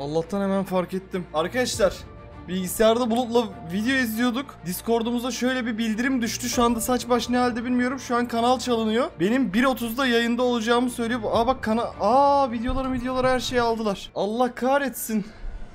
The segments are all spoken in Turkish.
Allah'tan hemen fark ettim. Arkadaşlar bilgisayarda Bulut'la video izliyorduk. Discord'umuza şöyle bir bildirim düştü. Şu anda saç baş ne halde bilmiyorum. Şu an kanal çalınıyor. Benim 1.30'da yayında olacağımı söylüyor. Aa bak videoları her şeyi aldılar. Allah kahretsin.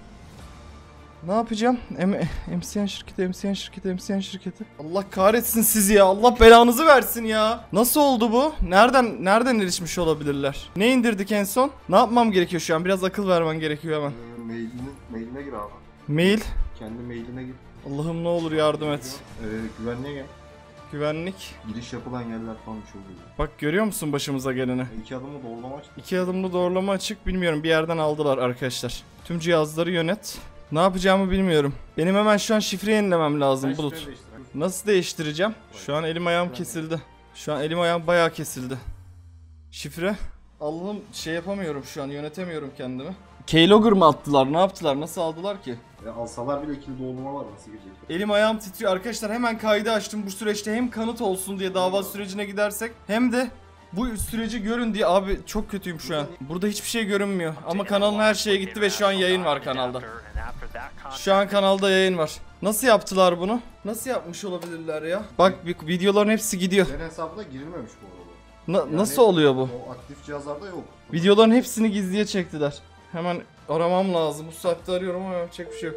Ne yapacağım? MCN şirketi. Allah kahretsin sizi ya. Allah belanızı versin ya. Nasıl oldu bu? Nereden erişmiş olabilirler? Ne indirdik en son? Ne yapmam gerekiyor şu an? Biraz akıl vermen gerekiyor hemen. Mailine gir abi. Mail. Kendi mailine gir. Allah'ım ne olur yardım et. Güvenliğe gel. Güvenlik. Giriş yapılan yerler falan bir şey oluyor. Bak görüyor musun başımıza geleni? 2 adımlı doğrulama açık. 2 adımlı doğrulama açık. Bilmiyorum bir yerden aldılar arkadaşlar. Tüm cihazları yönet. Ne yapacağımı bilmiyorum. Benim hemen şu an şifre yenilemem lazım Bulut. Nasıl değiştireceğim? Şu an elim ayağım kesildi. Şu an elim ayağım bayağı kesildi. Şifre? Allah'ım şey yapamıyorum şu an, yönetemiyorum kendimi. Keylogger mı attılar? Ne yaptılar? Nasıl aldılar ki? Alsalar bile ikili doğrulama var, nasıl girecek? Elim ayağım titriyor arkadaşlar, hemen kaydı açtım. Bu süreçte hem kanıt olsun diye dava sürecine gidersek hem de bu süreci görün diye. Abi çok kötüyüm şu an. Burada hiçbir şey görünmüyor ama kanalın her şeye gitti ve şu an yayın var kanalda. Şu an kanalda yayın var. Nasıl yaptılar bunu? Nasıl yapmış olabilirler ya? Bak videoların hepsi gidiyor. Senin hesabına girilmemiş bu arada. Nasıl oluyor bu? O aktif cihazlarda yok. Videoların hepsini gizliye çektiler. Hemen aramam lazım. Bu saatte arıyorum ama yapacak bir şey yok.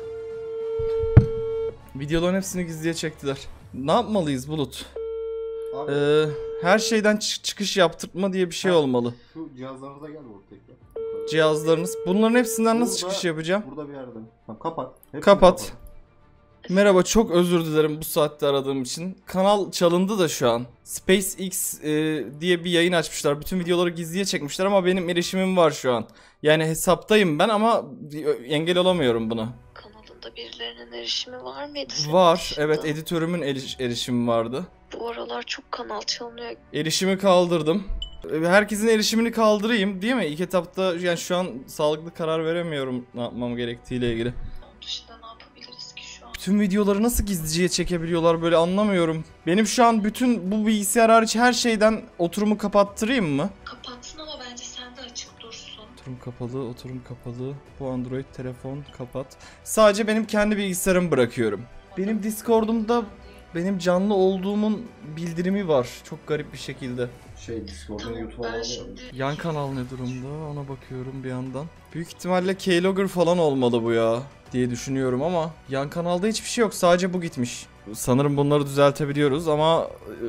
Videoların hepsini gizliye çektiler. Ne yapmalıyız Bulut? Abi, her şeyden çıkış yaptırtma diye bir şey olmalı. Şu cihazlarınıza gel burada tekrar. Cihazlarınız. Bunların hepsinden nasıl çıkış yapacağım? Burada bir yerde. Tamam, kapat. Kapat. Merhaba, çok özür dilerim bu saatte aradığım için. Kanal çalındı da şu an. SpaceX diye bir yayın açmışlar. Bütün videoları gizliye çekmişler ama benim erişimim var şu an. Yani hesaptayım ben ama engel olamıyorum buna. Kanalında birilerinin erişimi var mıydı? Var. Evet, editörümün erişimi vardı. Bu aralar çok kanal çalınıyor. Erişimi kaldırdım. Herkesin erişimini kaldırayım değil mi? İlk etapta yani şu an sağlıklı karar veremiyorum ne yapmam gerektiğiyle ilgili. Onun dışında ne yapabiliriz ki şu an? Tüm videoları nasıl gizliciye çekebiliyorlar böyle, anlamıyorum. Benim şu an bütün bu bilgisayar hariç her şeyden oturumu kapattırayım mı? Kapatsın ama bence sen de açık dursun. Oturum kapalı. Bu Android telefon kapat. Sadece benim kendi bilgisayarımı bırakıyorum. Benim Discord'umda benim canlı olduğumun bildirimi var. Çok garip bir şekilde. Discord'un Tamam, YouTube'a ben bağlı. şimdi... Yan kanal ne durumda? Ona bakıyorum bir yandan. Büyük ihtimalle Keylogger falan olmalı bu ya diye düşünüyorum ama yan kanalda hiçbir şey yok. Sadece bu gitmiş. Sanırım bunları düzeltebiliyoruz ama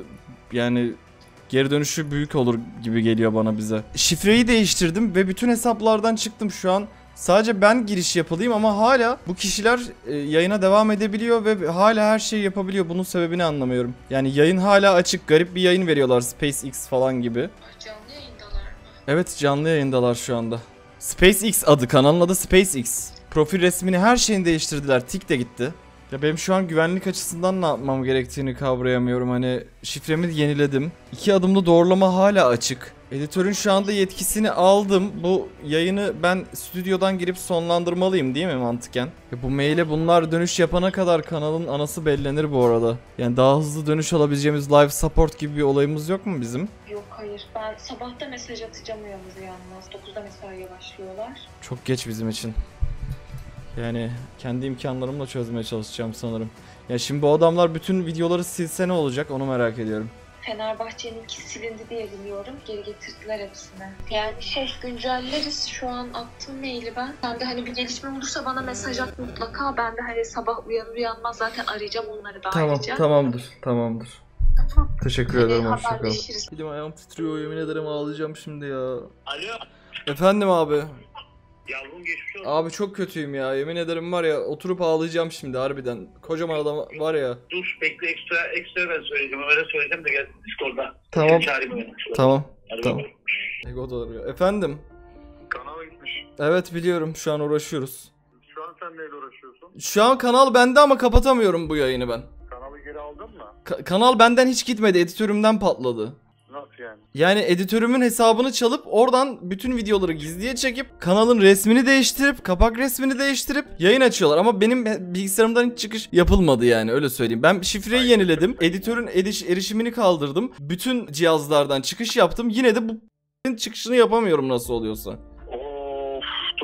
yani geri dönüşü büyük olur gibi geliyor bana bize. Şifreyi değiştirdim ve bütün hesaplardan çıktım şu an. Sadece ben giriş yapılayım ama hala bu kişiler yayına devam edebiliyor ve hala her şeyi yapabiliyor. Bunun sebebini anlamıyorum. Yani yayın hala açık. Garip bir yayın veriyorlar, SpaceX falan gibi. Canlı yayındalar mı? Evet, canlı yayındalar şu anda. SpaceX adı, kanalın adı SpaceX. Profil resmini, her şeyini değiştirdiler. Tik de gitti. Ya benim şu an güvenlik açısından ne yapmam gerektiğini kavrayamıyorum. Hani şifremi yeniledim. 2 adımlı doğrulama hala açık. Editörün şu anda yetkisini aldım. Bu yayını ben stüdyodan girip sonlandırmalıyım değil mi mantıken? Bu maile bunlar dönüş yapana kadar kanalın anası bellenir bu arada. Yani daha hızlı dönüş alabileceğimiz live support gibi bir olayımız yok mu bizim? Yok hayır. Ben sabahta mesaj atacağım uyanmaz. 9'da mesaiye başlıyorlar. Çok geç bizim için. Yani kendi imkanlarımla çözmeye çalışacağım sanırım. Ya şimdi bu adamlar bütün videoları silse ne olacak, onu merak ediyorum. Fenerbahçe'ninki silindi diye biliyorum. Geri getirdiler hepsini. Yani güncelleriz. Şu an attım maili ben. Sen de hani bir gelişme olursa bana mesaj at mutlaka. Ben de hani sabah uyanır uyanmaz zaten arayacağım onları da ayrıca. Tamamdır. Tamam. Teşekkür Hadi ederim, hoşçakalın. haberleşiriz. Elim ayağım titriyor, yemin ederim ağlayacağım şimdi ya. Alo. Efendim abi. Yavrum geçmiş olsun. Abi çok kötüyüm ya, yemin ederim var ya, oturup ağlayacağım şimdi harbiden. Kocaman adam var ya. Dur bekle, ekstra ben söyleyeceğim. Ömer'e söyleyeceğim de gel Discord'da. Tamam. Seni çağırayım hemen. Tamam. Hadi Tamam. bakalım. Ego da arıyor. Efendim? Kanala gitmiş. Evet biliyorum, şu an uğraşıyoruz. Şu an sen neyle uğraşıyorsun? Şu an kanal bende ama kapatamıyorum bu yayını ben. Kanalı geri aldın mı? Kanal benden hiç gitmedi, editörümden patladı. Nasıl yani? Yani editörümün hesabını çalıp oradan bütün videoları gizliye çekip kanalın resmini değiştirip, kapak resmini değiştirip yayın açıyorlar. Ama benim bilgisayarımdan hiç çıkış yapılmadı yani, öyle söyleyeyim. Ben şifreyi yeniledim, editörün erişimini kaldırdım, bütün cihazlardan çıkış yaptım. Yine de bu çıkışını yapamıyorum nasıl oluyorsa. Of, dur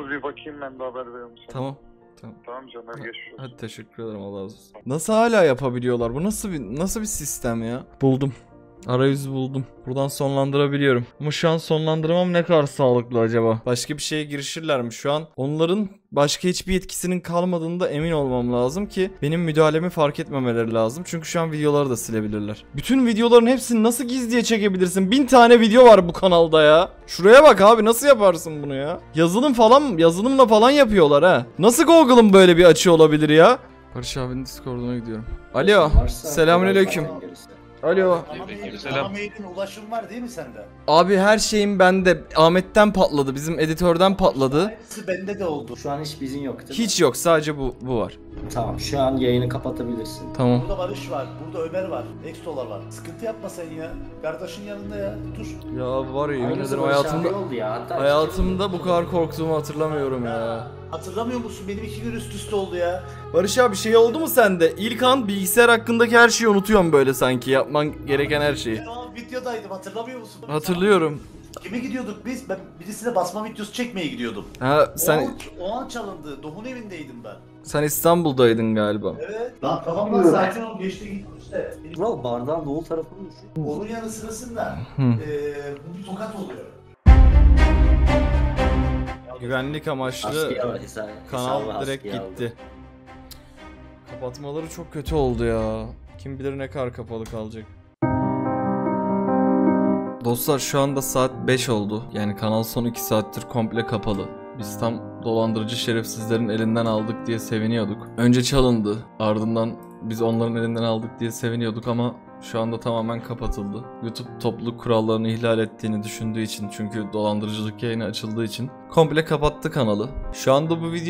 Dur bir bakayım, ben de haber veririm sana. Tamam. Tamam canım, hadi geçmiş olsun. Hadi teşekkür ederim, Allah razı olsun. Nasıl hala yapabiliyorlar? Bu nasıl bir sistem ya? Buldum. Arayüzü buldum. Buradan sonlandırabiliyorum. Ama şu an sonlandırmam ne kadar sağlıklı acaba? Başka bir şeye girişirler mi? Şu an onların başka hiçbir yetkisinin kalmadığında emin olmam lazım ki benim müdahalemi fark etmemeleri lazım. Çünkü şu an videoları da silebilirler. Bütün videoların hepsini nasıl gizliye çekebilirsin? 1000 tane video var bu kanalda ya. Şuraya bak abi, nasıl yaparsın bunu ya? Yazılımla falan yapıyorlar ha. Nasıl Google'ın böyle bir açığı olabilir ya? Barış abinin Discord'una gidiyorum. Alo. Selamünaleyküm. Alo. Selam. Ulaşım var değil mi sende? Abi her şeyim bende. Ahmet'ten patladı. Bizim editörden patladı. Hepsi bende de oldu. Şu an hiç bizin yok değil mi? Hiç yok. Sadece bu var. Tamam, şu an yayını kapatabilirsin. Tamam. Burada Barış var, burada Ömer var, Extolar var. Sıkıntı yapma sen ya. Kardeşin yanında ya. Dur. Ya var ya, yemin Aynısı ederim Barış abi oldu ya. Hatta hayatımda bu kadar korktuğumu hatırlamıyorum ya. Hatırlamıyor musun? Benim 2 gün üst üste oldu ya. Barış abi, şey oldu mu sende? İlk an bilgisayar hakkındaki her şeyi unutuyorum böyle sanki. Yapman gereken her şeyi. Ben o an videodaydım, hatırlamıyor musun? Hatırlıyorum. Kime gidiyorduk biz? Ben birisine basma videosu çekmeye gidiyordum. Ha O an çalındı. Doğu'nun evindeydim ben. sen İstanbul'daydın galiba. Evet. Lan kafamdan sakin ol, geçti gitti işte. Vural bardağın doğu tarafını düşün. Onun yanı sırasında Hı. bu bir tokat oluyor. Güvenlik amaçlı Askıya kanal direkt gitti. Kapatmaları çok kötü oldu ya. Kim bilir ne kadar kapalı kalacak. Dostlar, şu anda saat 5 oldu. Yani kanal son 2 saattir komple kapalı. Biz tam dolandırıcı şerefsizlerin elinden aldık diye seviniyorduk. Önce çalındı. Ardından biz onların elinden aldık diye seviniyorduk ama şu anda tamamen kapatıldı. YouTube topluluk kurallarını ihlal ettiğini düşündüğü için, çünkü dolandırıcılık yayını açıldığı için komple kapattı kanalı. Şu anda bu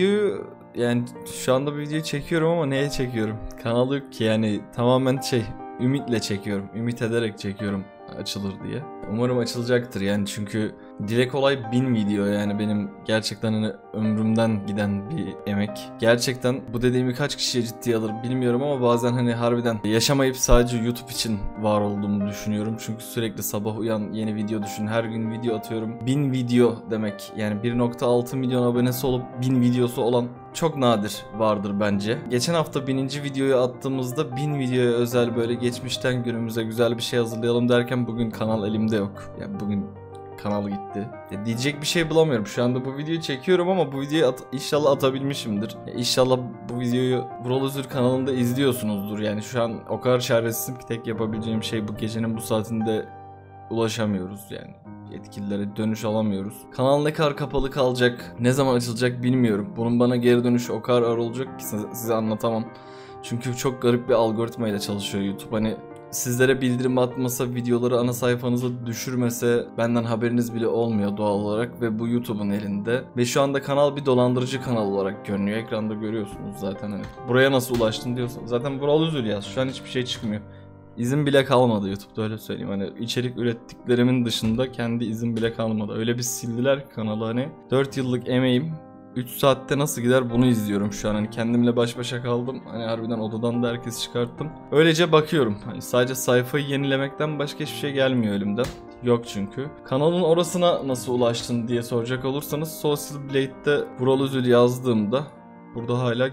videoyu çekiyorum ama neye çekiyorum? Kanalı yok ki, yani tamamen ümitle çekiyorum. Ümit ederek çekiyorum açılır diye. Umarım açılacaktır yani, çünkü dile kolay 1000 video, yani benim gerçekten hani ömrümden giden bir emek. Gerçekten bu dediğimi kaç kişiye ciddiye alır bilmiyorum ama bazen hani harbiden yaşamayıp sadece YouTube için var olduğumu düşünüyorum. Çünkü sürekli sabah uyan yeni video düşün, her gün video atıyorum. 1000 video demek yani 1.6 milyon abonesi olup 1000 videosu olan çok nadir vardır bence. Geçen hafta 1000. videoyu attığımızda 1000 videoya özel böyle geçmişten günümüze güzel bir şey hazırlayalım derken bugün kanal elimde yok. Yani bugün kanal gitti. Diyecek bir şey bulamıyorum. Şu anda bu videoyu çekiyorum ama bu videoyu inşallah atabilmişimdir. İnşallah bu videoyu Vural Özür kanalında izliyorsunuzdur. Yani şu an o kadar çaresizim ki tek yapabileceğim şey bu gecenin bu saatinde ulaşamıyoruz yani. Yetkililere dönüş alamıyoruz. Kanal ne kadar kapalı kalacak, ne zaman açılacak bilmiyorum. Bunun bana geri dönüşü o kadar ağır olacak ki size anlatamam. Çünkü çok garip bir algoritmayla çalışıyor YouTube. Hani sizlere bildirim atmasa, videoları ana sayfanıza düşürmese benden haberiniz bile olmuyor doğal olarak ve bu YouTube'un elinde. Ve şu anda kanal bir dolandırıcı kanal olarak görünüyor. Ekranda görüyorsunuz zaten hani. Buraya nasıl ulaştın diyorsan. Zaten Vural Özür yaz. Şu an hiçbir şey çıkmıyor. İzin bile kalmadı YouTube'da, öyle söyleyeyim. Hani içerik ürettiklerimin dışında kendi izin bile kalmadı. Öyle bir sildiler kanalı hani. 4 yıllık emeğim 3 saatte nasıl gider bunu izliyorum şu an. Hani kendimle baş başa kaldım. Hani harbiden odadan da herkesi çıkarttım. Öylece bakıyorum. Hani sadece sayfayı yenilemekten başka hiçbir şey gelmiyor elimden. Yok çünkü. Kanalın orasına nasıl ulaştın diye soracak olursanız Social Blade'de Vural Özür yazdığımda burada hala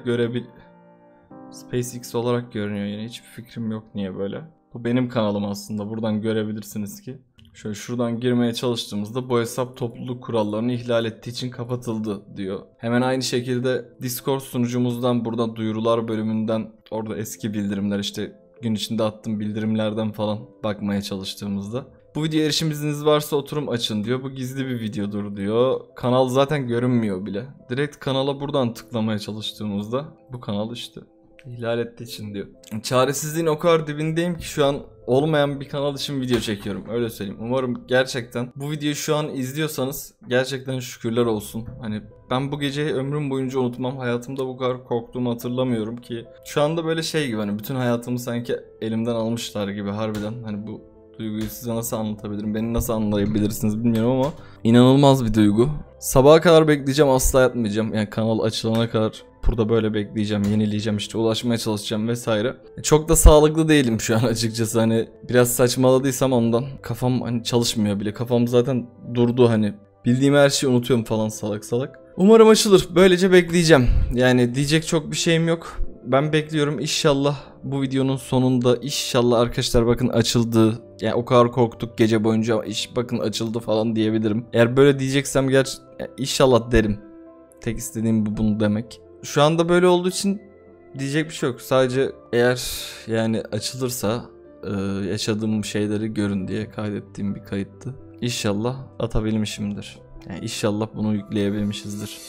SpaceX olarak görünüyor yine. Hiçbir fikrim yok niye böyle. Bu benim kanalım aslında. Buradan görebilirsiniz ki. Şöyle şuradan girmeye çalıştığımızda bu hesap topluluk kurallarını ihlal ettiği için kapatıldı diyor. Hemen aynı şekilde Discord sunucumuzdan burada duyurular bölümünden orada eski bildirimler, işte gün içinde attığım bildirimlerden falan bakmaya çalıştığımızda bu videoya erişim izniniz varsa oturum açın diyor. Bu gizli bir videodur diyor. Kanal zaten görünmüyor bile. Direkt kanala buradan tıklamaya çalıştığımızda bu kanal işte İhlal ettiği için diyor. Çaresizliğin o kadar dibindeyim ki şu an olmayan bir kanal için video çekiyorum. Öyle söyleyeyim. Umarım gerçekten bu videoyu şu an izliyorsanız gerçekten şükürler olsun. Hani ben bu geceyi ömrüm boyunca unutmam. Hayatımda bu kadar korktuğumu hatırlamıyorum ki. Şu anda böyle şey gibi, hani bütün hayatımı sanki elimden almışlar gibi harbiden. Hani bu duyguyu size nasıl anlatabilirim? Beni nasıl anlayabilirsiniz bilmiyorum ama inanılmaz bir duygu. Sabaha kadar bekleyeceğim, asla yatmayacağım. Yani kanal açılana kadar burada böyle bekleyeceğim, yenileyeceğim, işte ulaşmaya çalışacağım vesaire. Çok da sağlıklı değilim şu an açıkçası, hani biraz saçmaladıysam ondan. Kafam hani çalışmıyor bile. Kafam zaten durdu, hani bildiğim her şeyi unutuyorum falan salak salak. Umarım açılır. Böylece bekleyeceğim. Yani diyecek çok bir şeyim yok. Ben bekliyorum. İnşallah bu videonun sonunda inşallah arkadaşlar bakın açıldı. Yani o kadar korktuk gece boyunca ama bakın açıldı falan diyebilirim. Eğer böyle diyeceksem inşallah derim. Tek istediğim bunu demek. Şu anda böyle olduğu için diyecek bir şey yok. Sadece eğer yani açılırsa yaşadığım şeyleri görün diye kaydettiğim bir kayıttı. İnşallah atabilmişimdir. Yani inşallah bunu yükleyebilmişizdir.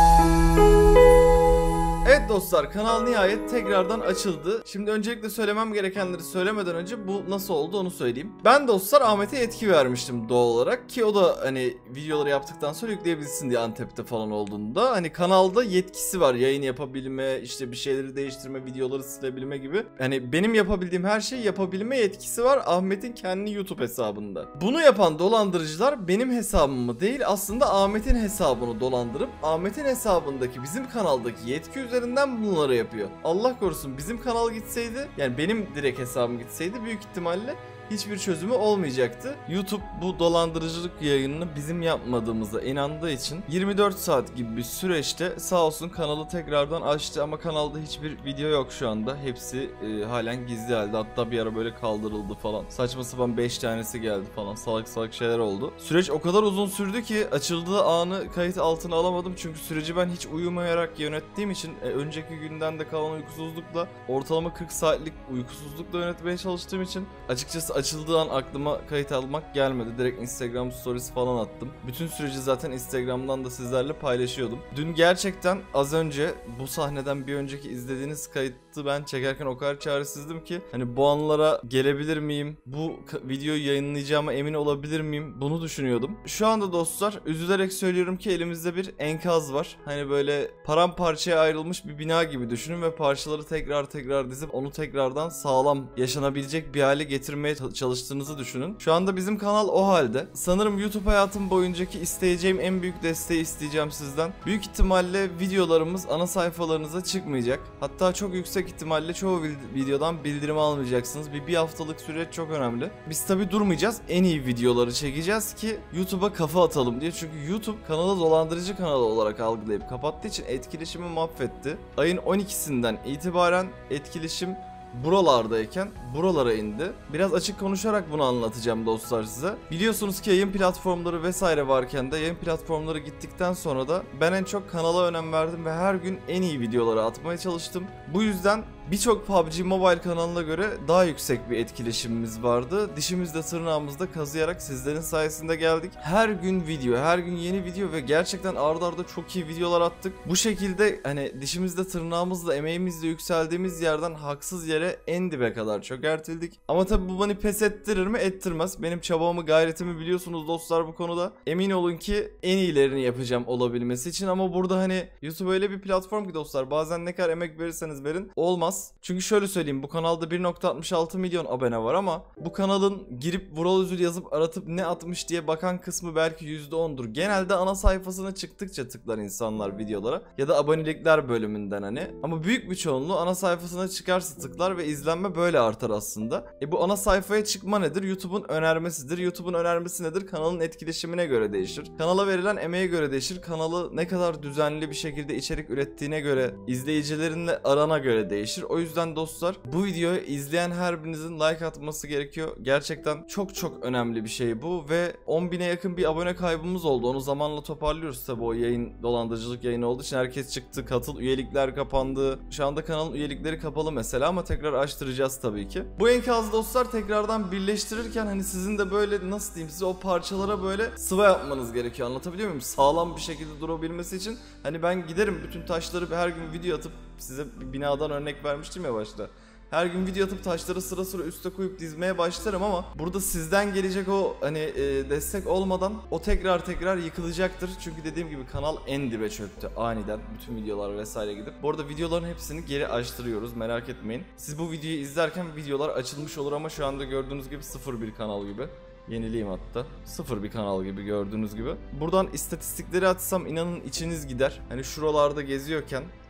Evet dostlar, kanal nihayet tekrardan açıldı. Şimdi öncelikle söylemem gerekenleri söylemeden önce bu nasıl oldu onu söyleyeyim. Ben dostlar Ahmet'e yetki vermiştim doğal olarak ki o da hani videoları yaptıktan sonra yükleyebilsin diye Antep'te falan olduğunda. Hani kanalda yetkisi var, yayın yapabilme, işte bir şeyleri değiştirme, videoları silebilme gibi. Hani benim yapabildiğim her şeyi yapabilme yetkisi var Ahmet'in kendi YouTube hesabında. Bunu yapan dolandırıcılar benim hesabımı değil aslında Ahmet'in hesabını dolandırıp Ahmet'in hesabındaki bizim kanaldaki yetki üzerinden bunları yapıyor. Allah korusun bizim kanal gitseydi, yani benim direkt hesabım gitseydi büyük ihtimalle hiçbir çözümü olmayacaktı. YouTube bu dolandırıcılık yayınını bizim yapmadığımıza inandığı için 24 saat gibi bir süreçte sağ olsun kanalı tekrardan açtı ama kanalda hiçbir video yok şu anda. Hepsi halen gizli halde. Hatta bir ara böyle kaldırıldı falan. Saçma sapan 5 tanesi geldi falan. Salak salak şeyler oldu. Süreç o kadar uzun sürdü ki açıldığı anı kayıt altına alamadım. Çünkü süreci ben hiç uyumayarak yönettiğim için önceki günden de kalan uykusuzlukla ortalama 40 saatlik uykusuzlukla yönetmeye çalıştığım için açıkçası açıldığı an aklıma kayıt almak gelmedi. Direkt Instagram stories falan attım. Bütün süreci zaten Instagram'dan da sizlerle paylaşıyordum. Dün gerçekten az önce bu sahneden bir önceki izlediğiniz kayıtı ben çekerken o kadar çaresizdim ki hani bu anlara gelebilir miyim? Bu videoyu yayınlayacağıma emin olabilir miyim? Bunu düşünüyordum. Şu anda dostlar üzülerek söylüyorum ki elimizde bir enkaz var. Hani böyle paramparçaya ayrılmış bir bina gibi düşünün ve parçaları tekrar dizip onu tekrardan sağlam yaşanabilecek bir hale getirmeye çalıştığınızı düşünün. Şu anda bizim kanal o halde. Sanırım YouTube hayatım boyuncaki isteyeceğim en büyük desteği isteyeceğim sizden. Büyük ihtimalle videolarımız ana sayfalarınıza çıkmayacak. Hatta çok yüksek ihtimalle çoğu videodan bildirim almayacaksınız. Bir haftalık süreç çok önemli. Biz tabi durmayacağız. En iyi videoları çekeceğiz ki YouTube'a kafa atalım diye. Çünkü YouTube kanalı dolandırıcı kanalı olarak algılayıp kapattığı için etkileşimi mahvetti. Ayın 12'sinden itibaren etkileşim buralardayken buralara indi. Biraz açık konuşarak bunu anlatacağım dostlar size. Biliyorsunuz ki yayın platformları vesaire varken de yayın platformları gittikten sonra da ben en çok kanala önem verdim ve her gün en iyi videoları atmaya çalıştım. Bu yüzden birçok PUBG Mobile kanalına göre daha yüksek bir etkileşimimiz vardı. Dişimizle tırnağımızda kazıyarak sizlerin sayesinde geldik. Her gün video, her gün yeni video ve gerçekten arda arda çok iyi videolar attık. Bu şekilde hani dişimizle tırnağımızla emeğimizle yükseldiğimiz yerden haksız yere en dibe kadar çökertildik. Ama tabi bu beni pes ettirir mi? Ettirmez. Benim çabamı, gayretimi biliyorsunuz dostlar bu konuda. Emin olun ki en iyilerini yapacağım olabilmesi için ama burada hani YouTube öyle bir platform ki dostlar bazen ne kadar emek verirseniz verin olmaz. Çünkü şöyle söyleyeyim bu kanalda 1.66 milyon abone var ama bu kanalın girip Vural Üzül yazıp aratıp ne atmış diye bakan kısmı belki %10'dur. Genelde ana sayfasına çıktıkça tıklar insanlar videolara ya da abonelikler bölümünden hani. Ama büyük bir çoğunluğu ana sayfasına çıkarsa tıklar ve izlenme böyle artar aslında. Bu ana sayfaya çıkma nedir? YouTube'un önermesidir. YouTube'un önermesi nedir? Kanalın etkileşimine göre değişir. Kanala verilen emeğe göre değişir. Kanalı ne kadar düzenli bir şekilde içerik ürettiğine göre, izleyicilerinle arana göre değişir. O yüzden dostlar bu videoyu izleyen her birinizin like atması gerekiyor. Gerçekten çok önemli bir şey bu ve 10.000'e yakın bir abone kaybımız oldu. Onu zamanla toparlıyoruz tabi o yayın dolandırıcılık yayını olduğu için herkes çıktı. Katıl üyelikler kapandı. Şu anda kanalın üyelikleri kapalı mesela ama tekrar açtıracağız tabii ki. Bu enkazı dostlar tekrardan birleştirirken hani sizin de böyle nasıl diyeyim size o parçalara böyle sıva yapmanız gerekiyor. Anlatabiliyor muyum? Sağlam bir şekilde durabilmesi için hani ben giderim bütün taşları her gün video atıp size bir binadan örnek vermiştim ya başta. Her gün video atıp taşları sıra sıra üste koyup dizmeye başlarım ama burada sizden gelecek o hani destek olmadan o tekrar yıkılacaktır. Çünkü dediğim gibi kanal en dibe çöktü aniden bütün videolar vesaire gidip. Bu arada videoların hepsini geri açtırıyoruz merak etmeyin. Siz bu videoyu izlerken videolar açılmış olur ama şu anda gördüğünüz gibi 0-1 kanal gibi. Yenileyim hatta. 0 bir kanal gibi gördüğünüz gibi. Buradan istatistikleri atsam inanın içiniz gider. Hani şuralarda geziyorken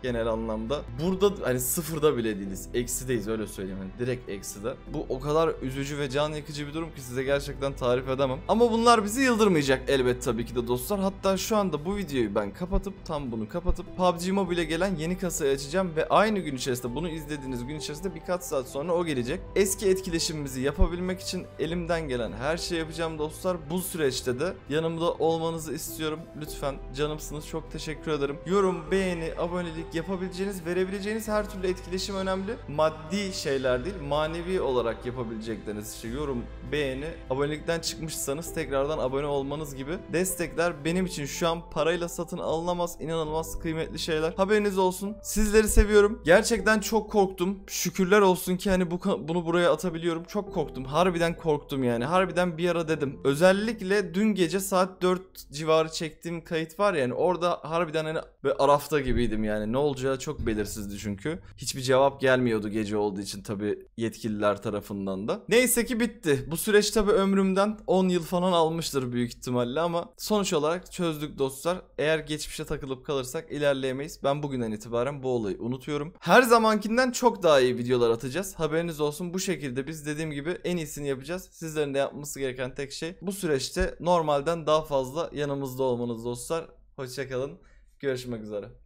genel anlamda. Burada hani sıfırda bile değiliz. Eksideyiz, öyle söyleyeyim. Yani direkt ekside. Bu o kadar üzücü ve can yakıcı bir durum ki size gerçekten tarif edemem. Ama bunlar bizi yıldırmayacak elbet tabii ki de dostlar. Hatta şu anda bu videoyu ben kapatıp, tam bunu kapatıp PUBG Mobile'e gelen yeni kasayı açacağım ve aynı gün içerisinde, bunu izlediğiniz gün içerisinde birkaç saat sonra o gelecek. Eski etkileşimimizi yapabilmek için elimden gelen her şeyi yapacağım dostlar. Bu süreçte de yanımda olmanızı istiyorum. Lütfen, canımsınız. Çok teşekkür ederim. Yorum, beğeni, abonelik, yapabileceğiniz, verebileceğiniz her türlü etkileşim önemli. Maddi şeyler değil, manevi olarak yapabilecekleriniz işte yorum, beğeni, abonelikten çıkmışsanız tekrardan abone olmanız gibi destekler benim için şu an parayla satın alınamaz, inanılmaz kıymetli şeyler. Haberiniz olsun. Sizleri seviyorum. Gerçekten çok korktum. Şükürler olsun ki hani bunu buraya atabiliyorum. Çok korktum. Harbiden korktum yani. Harbiden bir ara dedim. Özellikle dün gece saat 4 civarı çektiğim kayıt var yani, orada harbiden hani böyle arafta gibiydim yani. Ne olacağı çok belirsizdi çünkü. Hiçbir cevap gelmiyordu gece olduğu için tabii yetkililer tarafından da. Neyse ki bitti. Bu süreç tabii ömrümden 10 yıl falan almıştır büyük ihtimalle ama sonuç olarak çözdük dostlar. Eğer geçmişe takılıp kalırsak ilerleyemeyiz. Ben bugünden itibaren bu olayı unutuyorum. Her zamankinden çok daha iyi videolar atacağız. Haberiniz olsun. Bu şekilde biz dediğim gibi en iyisini yapacağız. Sizlerin de yapması gereken tek şey bu süreçte normalden daha fazla yanımızda olmanız dostlar. Hoşça kalın. Görüşmek üzere.